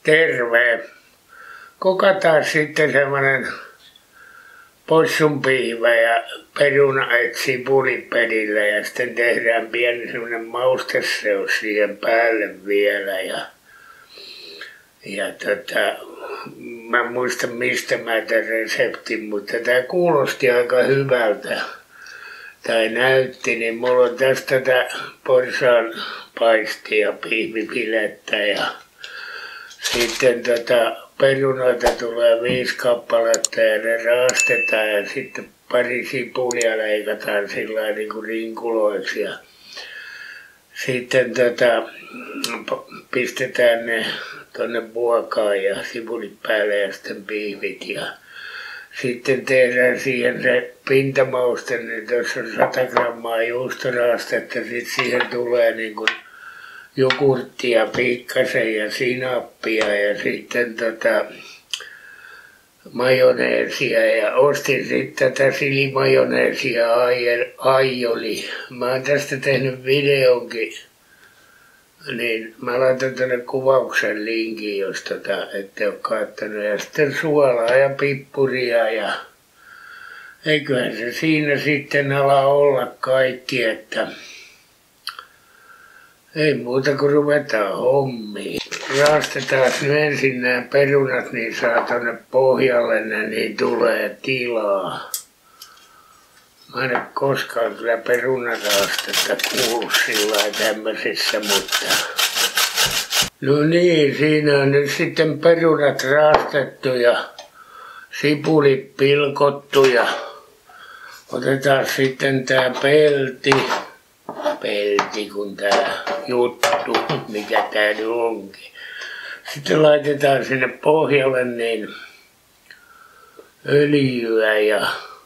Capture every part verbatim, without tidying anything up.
Terve. Kokataan sitten semmonen possunpiivä ja peruna et sipulipelillä ja sitten tehdään pieni semmonen mausteseos siihen päälle vielä ja ja tota, mä en muista mistä mä tämän reseptin, mutta tää kuulosti aika hyvältä tai näytti, niin mulla on tästä tätä porsaan paistia, pihvipilettä ja sitten tota perunoita tulee viisi kappaletta ja ne raastetaan ja sitten pari sipulia leikataan sillä niin kuin rinkuloiksi ja sitten tota pistetään ne tonne vuokaan ja sipulit päälle ja sitten pihvit ja sitten tehdään siihen se pintamauste, niin tuossa on sata grammaa juustoraastetta, sitten siihen tulee niin kuin jogurttia pikkasen ja sinappia ja sitten tota majoneesia ja ostin sitten tätä silimajoneesia aioli. Mä oon tästä tehnyt videonkin, niin mä laitan tänne kuvauksen linkin, jos tota ette ole katsonut. Ja sitten suolaa ja pippuria ja eiköhän se siinä sitten ala olla kaikki, että ei muuta kuin ruvetaan hommiin. Raastetaan nyt ensin nämä perunat, niin saa tonne pohjalle ne, niin tulee tilaa. Mä en ole koskaan kyllä perunaraastetta kuullut sillä lailla tämmöisissä, mutta no niin, siinä on nyt sitten perunat raastettu ja sipulit pilkottu ja otetaan sitten tää pelti. Pelti kun tää juttu, mikä tää nyt onkin. Sitten laitetaan sinne pohjalle niin öljyä ja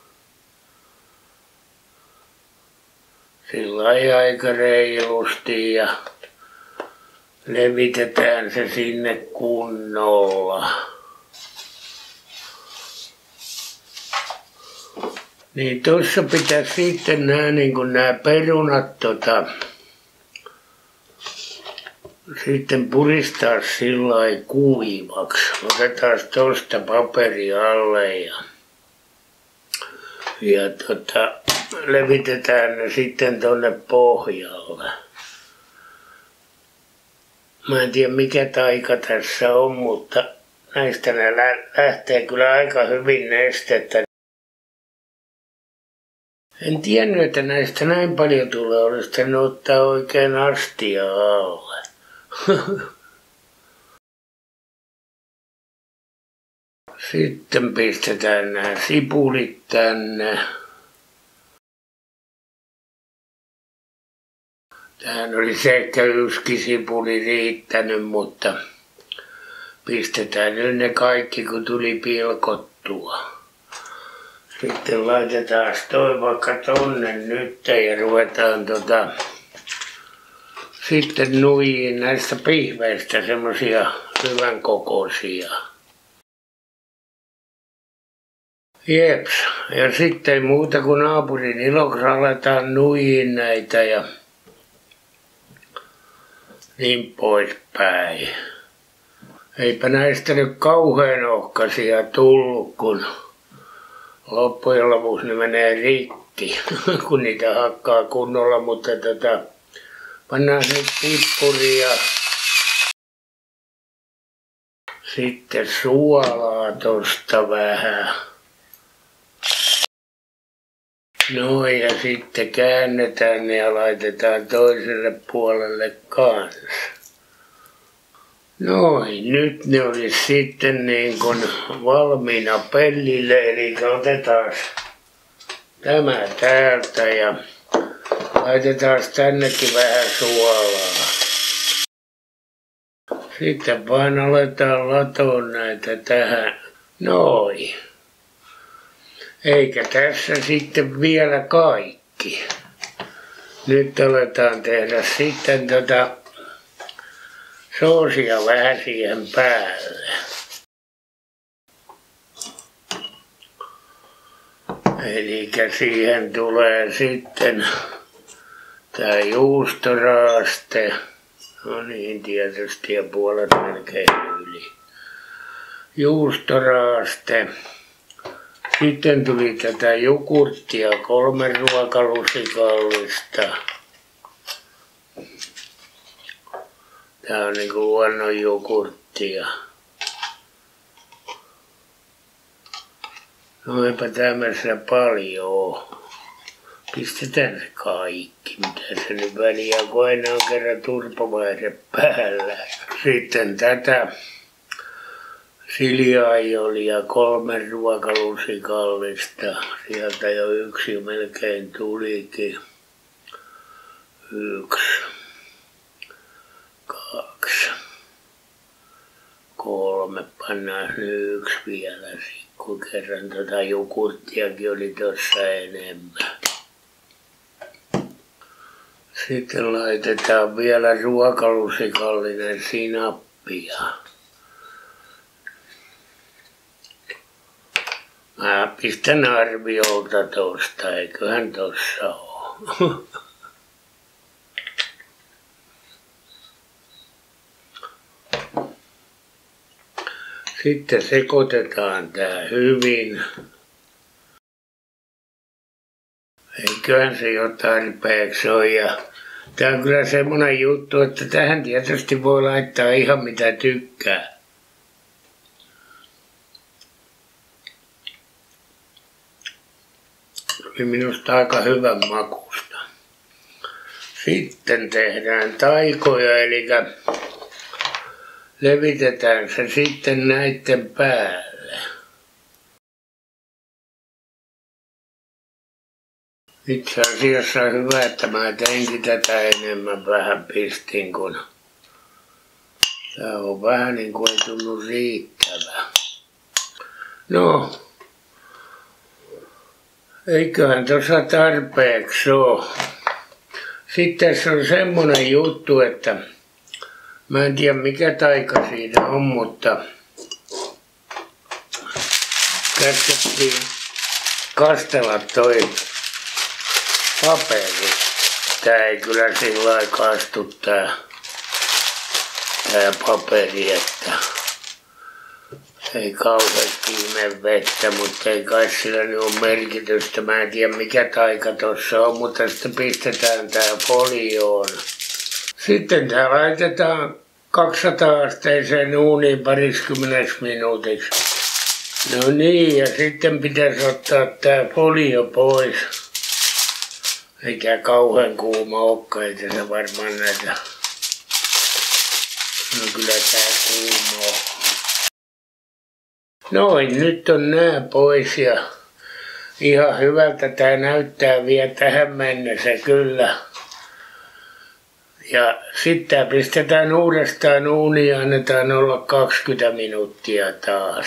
sillä lailla aika reilusti ja levitetään se sinne kunnolla. Niin tossa pitäisi sitten nää niinku nää perunat tota sitten puristaa sillai kuivaksi. Otetaan tosta paperi alle ja ja tota levitetään ne sitten tonne pohjalle. Mä en tiedä mikä taika tässä on, mutta näistä ne lähtee kyllä aika hyvin nestettä. En tiennyt, että näistä näin paljon tulee, olisi tänne ottaa oikein astia alle. Sitten pistetään nämä sipulit tänne. Tähän olisi ehkä yksi sipuli riittänyt, mutta pistetään nyt ne kaikki, kun tuli pilkottua. Sitten laitetaan toi vaikka tonne nyt ja ruvetaan tota sitten nuijiin näistä pihveistä semmosia hyvän kokoisia. Jeps. Ja sitten ei muuta kuin naapurin iloksi aletaan nuijiin näitä ja niin poispäin. Eipä näistä nyt kauhean ohkaisia tullut, kun loppujen lopuksi ne menee rikki, kun niitä hakkaa kunnolla, mutta tota, pannaan nyt pippuria, sitten suolaa tosta vähän. Noin ja sitten käännetään ne ja laitetaan toiselle puolelle kanssa. Noin, nyt ne olisi sitten niin kuin valmiina pellille, eli otetaan tämä täältä ja laitetaan tännekin vähän suolaa. Sitten vain aletaan latoa näitä tähän. Noin. Eikä tässä sitten vielä kaikki. Nyt aletaan tehdä sitten tota soosia vähän siihen päälle. Elikkä siihen tulee sitten tää juustoraaste. No niin, tietysti ja puolet melkein yli. juustoraaste. Sitten tuli tätä jogurttia kolme ruokalusikallista. Tää on niinku luonnon jogurttia. No eipä tämmössä paljon oo. Pistetään se kaikki, mitä se nyt väliä, kun aina on kerran turpavaihde päällä. Sitten tätä siljaajolia kolme ruokalusikallista. Sieltä jo yksi melkein tulikin. Yksi, kaksi, kolme. Pannaan nyt yksi vielä, kun kerran tota jogurttiakin oli tuossa enemmän. Sitten laitetaan vielä ruokalusikallinen sinappia. Mä pistän arviolta tosta, eiköhän tossa oo. Sitten sekoitetaan tää hyvin. Eiköhän se jo tarpeeksi ole. Ja tää on kyllä semmonen juttu, että tähän tietysti voi laittaa ihan mitä tykkää. Oli minusta aika hyvän makusta. Sitten tehdään taikoja, eli levitetään se sitten näitten päälle. Itse asiassa on hyvä, että mä teinkin tätä enemmän, vähän pistin, kun tää on vähän niin kuin ei tunnu riittävä. No, eiköhän tuossa tarpeeksi oo. Sitten se on semmonen juttu, että mä en tiedä mikä taika siinä on, mutta käskettiin kastella toi paperi. Tää ei kyllä sillä lailla kastu tää, tää paperi, että ei kauheasti ime vettä, mutta ei kai sillä nyt ole merkitystä. Mä en tiedä mikä taika tossa on, mutta sitten pistetään tää folioon. Sitten tää laitetaan kaksisataa asteiseen uuniin pariskymmeneksi minuutiksi. No niin, ja sitten pitäisi ottaa tää folio pois. Eikä kauhean kuuma olekaan, eikä se varmaan näitä. No kyllä tää kuuma on. Noin, nyt on nää pois ja ihan hyvältä tää näyttää vielä tähän mennessä kyllä. Ja sitten pistetään uudestaan uuniin ja annetaan olla kaksikymmentä minuuttia taas.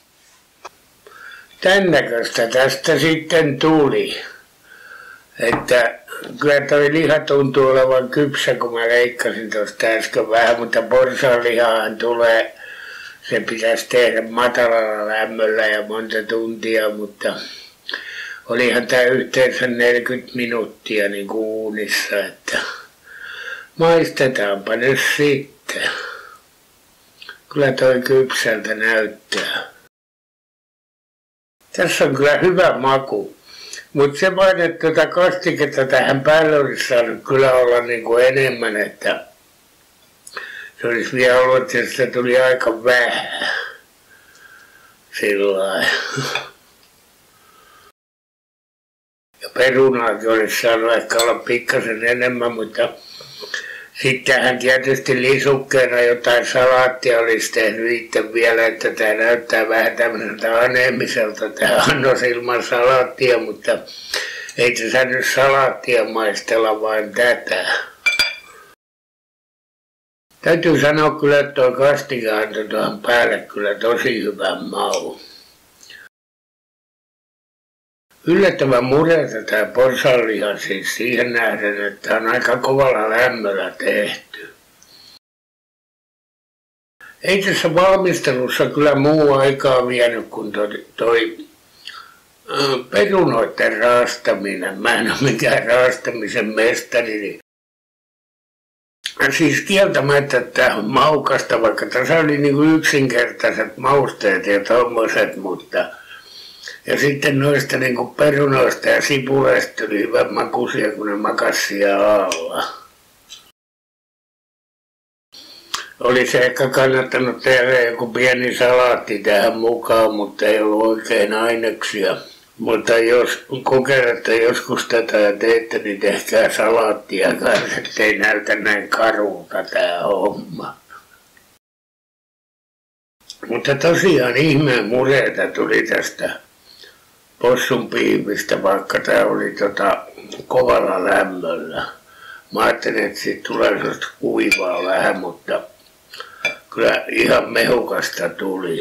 Tän näköistä tästä sitten tuli. Että kyllä toi liha tuntuu olevan kypsä, kun mä leikkasin tuosta äsken vähän, mutta porsaanlihahan tulee, se pitäisi tehdä matalalla lämmöllä ja monta tuntia, mutta olihan tää yhteensä neljäkymmentä minuuttia niin kuin uunissa, että maistetaanpa nyt sitten. Kyllä toi kypsältä näyttää. Tässä on kyllä hyvä maku. Mutta se vain, että tuota kastiketta tähän päälle olisi saanut kyllä olla niin kuin enemmän, että se olisi vielä ollut, että sitä tuli aika vähän. Sillain. Ja perunaakin olisi saanut ehkä olla pikkasen enemmän, mutta sittenhän tietysti lisukkeena jotain salaattia olisi tehnyt itse vielä, että tämä näyttää vähän tämmöiseltä aneemiselta, tämä annos ilman salaattia, mutta ei tässä nyt salaattia maistella, vaan tätä. Täytyy sanoa kyllä, että tuo kastike antoi tuohon päälle kyllä tosi hyvän maun. Yllättävän mureta tämä porsaanliha siis siihen nähden, että on aika kovalla lämmöllä tehty. Ei tässä valmistelussa kyllä muu aikaa vienyt kuin toi, toi äh, perunoiden raastaminen. Mä en ole mikään raastamisen mestari, niin siis kieltämättä, että maukasta, vaikka tässä oli niin kuin yksinkertaiset mausteet ja tommoset, mutta ja sitten noista niin kuin perunoista ja sipuleista tuli hyvän makuisia, kun ne makasi siellä alla. Olisi ehkä kannattanut tehdä joku pieni salaatti tähän mukaan, mutta ei ollut oikein aineksia. Mutta jos kokeilette joskus tätä ja teette, niin tehkää salaattia kanssa, ettei näytä näin karulta tää homma. Mutta tosiaan ihmeen mureita tuli tästä possun piimistä, vaikka tää oli tota kovalla lämmöllä. Mä ajattelin, että siitä tulee sellaista kuivaa vähän, mutta kyllä ihan mehukasta tuli.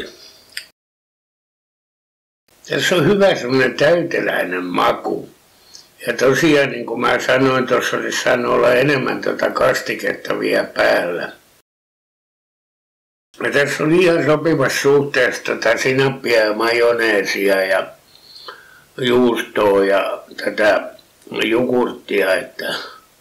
Tässä on hyvä semmoinen täyteläinen maku. Ja tosiaan, niin kuin mä sanoin, tuossa olisi saanut olla enemmän tuota kastiketta vielä päällä. Ja tässä on ihan sopivassa suhteessa tota sinappia ja majoneesia ja juustoa ja tätä jogurttia, että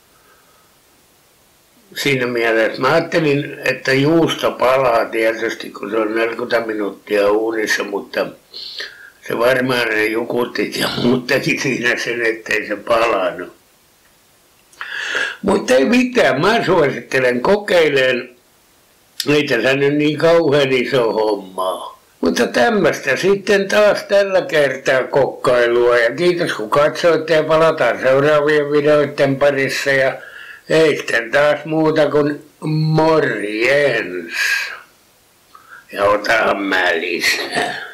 siinä mielessä mä ajattelin, että juusto palaa tietysti, kun se on neljäkymmentä minuuttia uunissa, mutta se varmaan ne jogurtit ja muut teki siinä sen, ettei se palannut. Mutta ei mitään, mä suosittelen kokeileen. Ei tässä nyt niin kauhean iso hommaa. Mutta tämmöistä sitten taas tällä kertaa kokkailua. Ja kiitos kun katsoitte ja palataan seuraavien videoiden parissa. Ja ei sitten taas muuta kuin morjens. Ja otahan mä lisää.